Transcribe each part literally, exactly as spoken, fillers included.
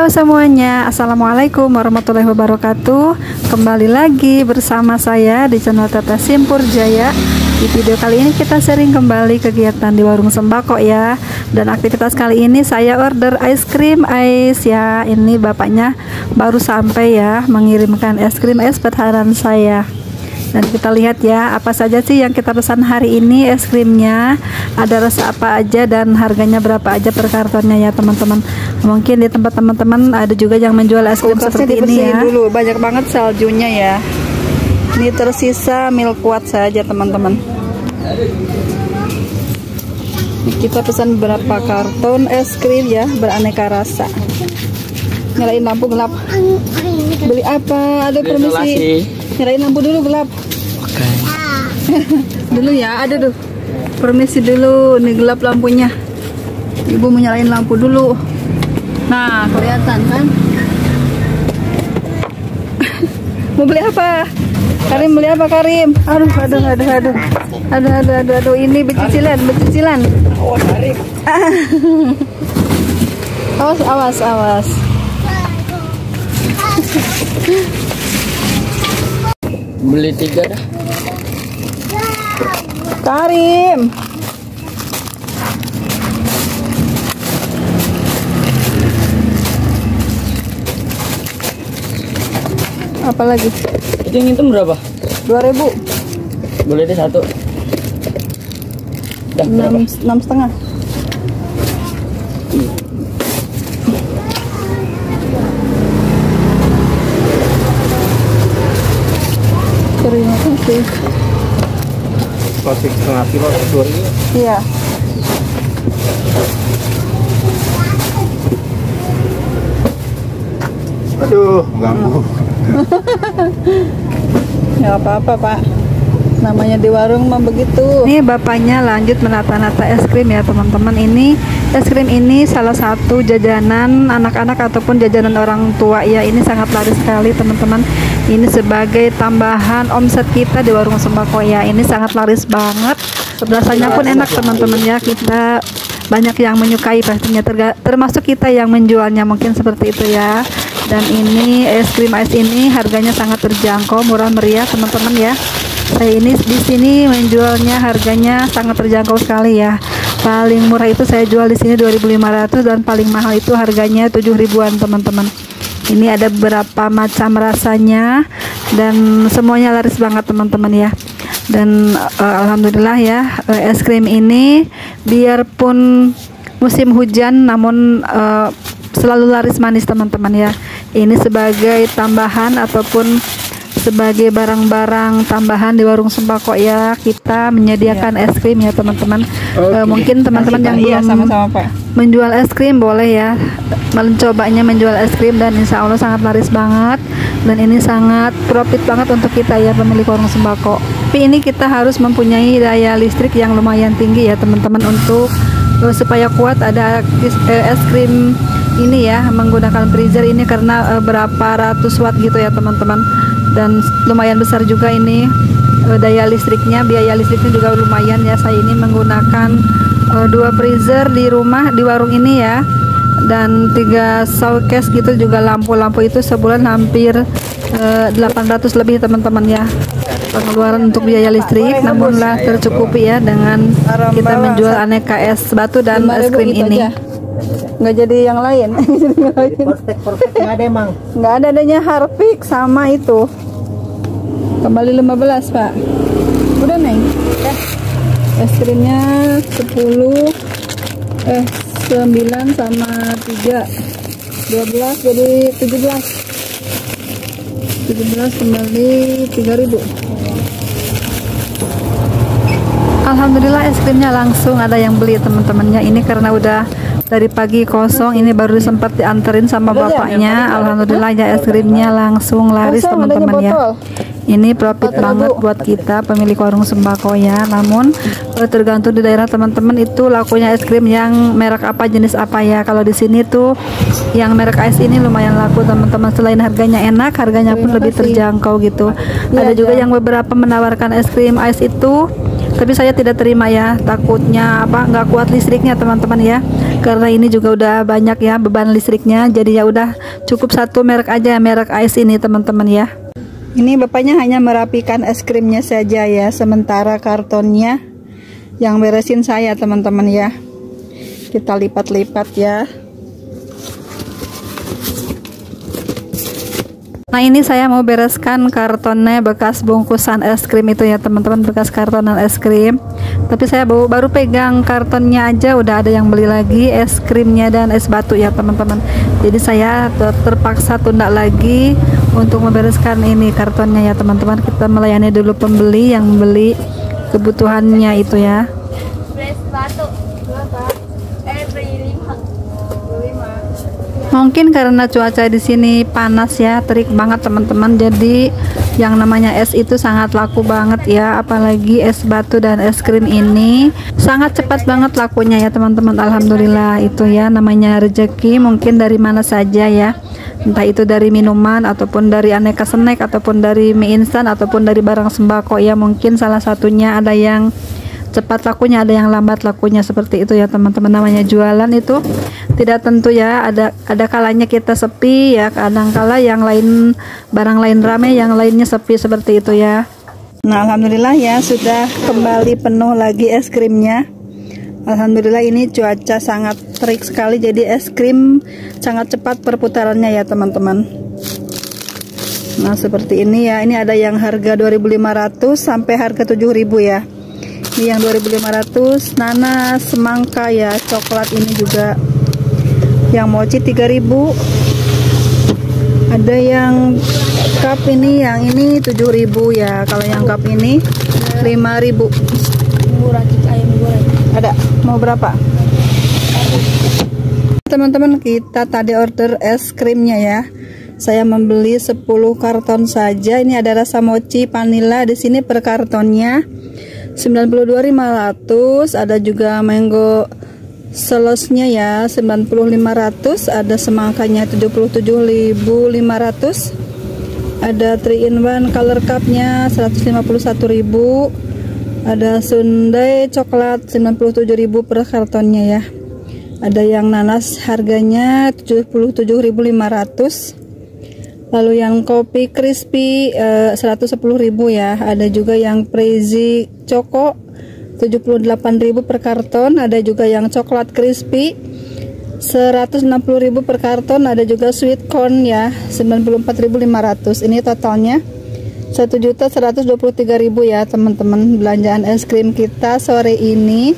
Halo semuanya, Assalamualaikum warahmatullahi wabarakatuh. Kembali lagi bersama saya di channel Teteh Simpur Jaya. Di video kali ini kita sharing kembali kegiatan di warung sembako ya. Dan aktivitas kali ini saya order es krim ais ya. Ini bapaknya baru sampai ya, mengirimkan es krim ais pesanan saya. Dan kita lihat ya, apa saja sih yang kita pesan hari ini es krimnya, ada rasa apa aja dan harganya berapa aja per kartonnya ya teman-teman. Mungkin di tempat teman-teman ada juga yang menjual es krim seperti ini ya. Dulu banyak banget saljunya ya. Ini tersisa milk kuat saja teman-teman. Kita pesan berapa karton es krim ya, beraneka rasa. Nyalain lampu gelap. Beli apa? Ada permisi. Nyalain lampu dulu gelap. Oke. Dulu ya, ada tuh. Permisi dulu, nih gelap lampunya. Ibu mau nyalain lampu dulu. Nah, kelihatan kan? Mau beli apa? Karim beli apa Karim? Aduh, aduh, aduh, aduh. Aduh, aduh, aduh, aduh. Ini becicilan, becicilan. Awas, Karim. Awas, awas, awas. Beli tiga dah. Karim. Apa lagi? Itu yang hitam berapa? Dua ribu. Boleh deh satu. Dah Enam, enam setengah. Terima kasih. Plastik setengah kilo dua ribu. Iya. Aduh, ganggu. Nggak apa-apa Pak, namanya di warung mah begitu. Ini bapaknya lanjut menata-nata es krim ya teman-teman. Ini es krim ini salah satu jajanan anak-anak ataupun jajanan orang tua ya. Ini sangat laris sekali teman-teman. Ini sebagai tambahan omset kita di warung sembako ya. Ini sangat laris banget. Rasanya pun enak teman-teman ya. Kita banyak yang menyukai pastinya, termasuk kita yang menjualnya mungkin seperti itu ya. Dan ini es krim ais ini harganya sangat terjangkau, murah meriah teman-teman ya. Saya ini di sini menjualnya harganya sangat terjangkau sekali ya. Paling murah itu saya jual di sini dua ribu lima ratus dan paling mahal itu harganya tujuh ribuan teman-teman. Ini ada beberapa macam rasanya dan semuanya laris banget teman-teman ya. Dan uh, alhamdulillah ya, uh, es krim ini biarpun musim hujan namun uh, selalu laris manis teman-teman ya. Ini sebagai tambahan ataupun sebagai barang-barang tambahan di warung sembako ya, kita menyediakan ya. Es krim ya teman-teman. Okay. Uh, mungkin teman-teman yang belum iya, sama-sama, Pak. menjual es krim boleh ya mencobanya menjual es krim, dan insya Allah sangat laris banget dan ini sangat profit banget untuk kita ya pemilik warung sembako. Tapi ini kita harus mempunyai daya listrik yang lumayan tinggi ya teman-teman untuk uh, supaya kuat ada uh, es krim ini ya, menggunakan freezer ini karena uh, berapa ratus watt gitu ya teman-teman, dan lumayan besar juga ini uh, daya listriknya, biaya listriknya juga lumayan ya. Saya ini menggunakan uh, dua freezer di rumah di warung ini ya, dan tiga showcase gitu juga. Lampu-lampu itu sebulan hampir uh, delapan ratus lebih teman-teman ya pengeluaran untuk biaya listrik, namunlah tercukupi ya dengan kita menjual aneka es batu dan es krim ini. Nggak jadi yang lain. Nggak ada emang. Nggak ada, adanya Harpic sama itu. Kembali lima belas Pak. Udah Neng. Ya. Es krimnya sepuluh, eh sembilan sama tiga, dua belas jadi tujuh belas. tujuh belas kembali tiga ribu. Alhamdulillah es krimnya langsung ada yang beli teman-temannya. Ini karena udah dari pagi kosong, ini baru sempat dianterin sama bapaknya. Alhamdulillah ya es krimnya langsung laris teman-teman ya. Ini profit banget buat kita pemilik warung sembako ya. Namun tergantung di daerah teman-teman itu lakunya es krim yang merek apa, jenis apa ya. Kalau di sini tuh yang merek ais ini lumayan laku teman-teman. Selain harganya enak, harganya pun lebih terjangkau gitu. Ada juga yang beberapa menawarkan es krim ais itu tapi saya tidak terima ya, takutnya apa nggak kuat listriknya teman-teman ya, karena ini juga udah banyak ya beban listriknya. Jadi ya udah cukup satu merek aja, merek Ice ini teman-teman ya. Ini bapaknya hanya merapikan es krimnya saja ya, sementara kartonnya yang beresin saya teman-teman ya. Kita lipat-lipat ya. Nah ini saya mau bereskan kartonnya bekas bungkusan es krim itu ya teman-teman, bekas kartonan es krim. Tapi saya baru, baru pegang kartonnya aja udah ada yang beli lagi es krimnya dan es batu ya teman-teman. Jadi saya ter terpaksa tunda lagi untuk membereskan ini kartonnya ya teman-teman. Kita melayani dulu pembeli yang membeli kebutuhannya itu ya. Es batu berapa? Eh beli lima. Mungkin karena cuaca di sini panas ya, terik banget teman-teman. Jadi yang namanya es itu sangat laku banget ya, apalagi es batu dan es krim ini sangat cepat banget lakunya ya teman-teman. Alhamdulillah itu ya namanya rezeki, mungkin dari mana saja ya. Entah itu dari minuman ataupun dari aneka snack ataupun dari mie instan ataupun dari barang sembako ya, mungkin salah satunya ada yang cepat lakunya, ada yang lambat lakunya, seperti itu ya teman-teman. Namanya jualan itu tidak tentu ya, ada ada kalanya kita sepi ya, kadang kala yang lain barang lain rame, yang lainnya sepi, seperti itu ya. Nah alhamdulillah ya sudah kembali penuh lagi es krimnya. Alhamdulillah ini cuaca sangat terik sekali, jadi es krim sangat cepat perputarannya ya teman-teman. Nah seperti ini ya, ini ada yang harga dua ribu lima ratus sampai harga tujuh ribu ya. Ini yang dua ribu lima ratus, nanas, semangka ya, coklat ini juga. Yang mochi tiga ribu. Ada yang cup ini, yang ini tujuh ribu ya. Kalau yang cup ini lima ribu. Murah ayam goreng. Ada, mau berapa? Teman-teman, kita tadi order es krimnya ya. Saya membeli sepuluh karton saja. Ini ada rasa mochi vanilla di sini per kartonnya sembilan puluh dua ribu lima ratus. Ada juga mango selosnya ya sembilan puluh lima ratus. Ada semangkanya tujuh puluh tujuh ribu lima ratus. Ada three in one color cupnya seratus lima puluh satu ribu. Ada sundae coklat sembilan puluh tujuh ribu per kartonnya ya. Ada yang nanas harganya tujuh puluh tujuh ribu lima ratus. Lalu yang kopi crispy eh, seratus sepuluh ribu ya. Ada juga yang crazy choco tujuh puluh delapan ribu per karton. Ada juga yang coklat crispy seratus enam puluh ribu per karton. Ada juga sweet corn ya sembilan puluh empat ribu lima ratus. Ini totalnya satu juta seratus dua puluh tiga ribu ya teman-teman, belanjaan es krim kita sore ini.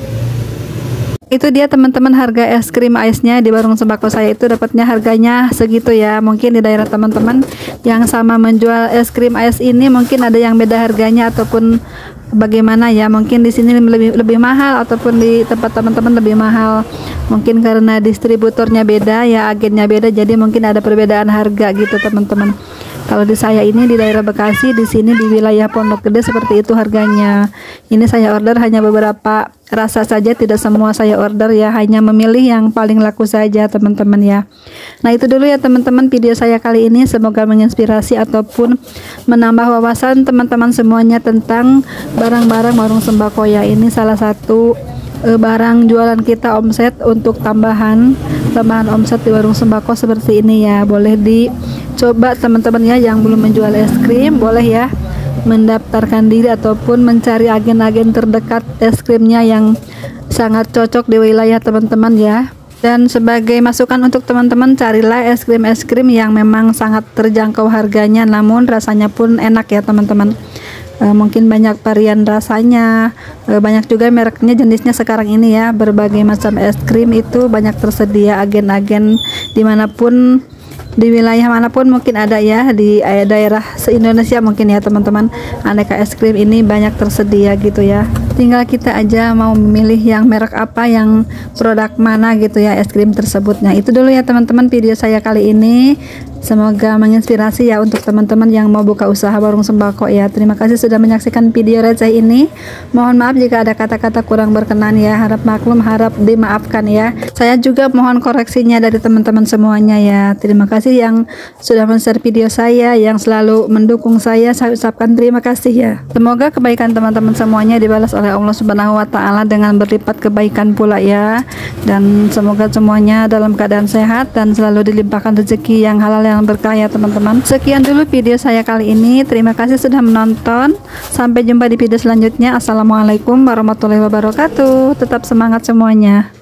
Itu dia teman-teman harga es krim Ice-nya di warung sembako saya itu dapatnya harganya segitu ya. Mungkin di daerah teman-teman yang sama menjual es krim Ice ini mungkin ada yang beda harganya ataupun bagaimana ya. Mungkin di sini lebih lebih mahal ataupun di tempat teman-teman lebih mahal. Mungkin karena distributornya beda ya, agennya beda, jadi mungkin ada perbedaan harga gitu teman-teman. Kalau di saya ini di daerah Bekasi, di sini di wilayah Pondok Gede seperti itu harganya. Ini saya order hanya beberapa rasa saja, tidak semua saya order ya, hanya memilih yang paling laku saja teman-teman ya. Nah itu dulu ya teman-teman video saya kali ini, semoga menginspirasi ataupun menambah wawasan teman-teman semuanya tentang barang-barang warung sembako ya. Ini salah satu e, barang jualan kita, omset untuk tambahan tambahan omset di warung sembako seperti ini ya. Boleh dicoba teman-teman ya, yang belum menjual es krim boleh ya mendaftarkan diri ataupun mencari agen-agen terdekat es krimnya yang sangat cocok di wilayah teman-teman ya. Dan sebagai masukan untuk teman-teman, carilah es krim-es krim yang memang sangat terjangkau harganya namun rasanya pun enak ya teman-teman. E, mungkin banyak varian rasanya, e, banyak juga mereknya, jenisnya sekarang ini ya. Berbagai macam es krim itu banyak tersedia, agen-agen dimanapun, di wilayah manapun mungkin ada ya, di daerah se-Indonesia mungkin ya teman-teman. Aneka es krim ini banyak tersedia gitu ya. Tinggal kita aja mau memilih yang merek apa, yang produk mana gitu ya es krim tersebutnya. Itu dulu ya teman-teman video saya kali ini. Semoga menginspirasi ya untuk teman-teman yang mau buka usaha warung sembako ya. Terima kasih sudah menyaksikan video receh ini. Mohon maaf jika ada kata-kata kurang berkenan ya. Harap maklum, harap dimaafkan ya. Saya juga mohon koreksinya dari teman-teman semuanya ya. Terima kasih yang sudah men-share video saya, yang selalu mendukung saya. Saya ucapkan terima kasih ya. Semoga kebaikan teman-teman semuanya dibalas oleh Allah Subhanahu wa taala dengan berlipat kebaikan pula ya. Dan semoga semuanya dalam keadaan sehat dan selalu dilimpahkan rezeki yang halal yang berkah ya teman-teman. Sekian dulu video saya kali ini. Terima kasih sudah menonton. Sampai jumpa di video selanjutnya. Assalamualaikum warahmatullahi wabarakatuh. Tetap semangat semuanya.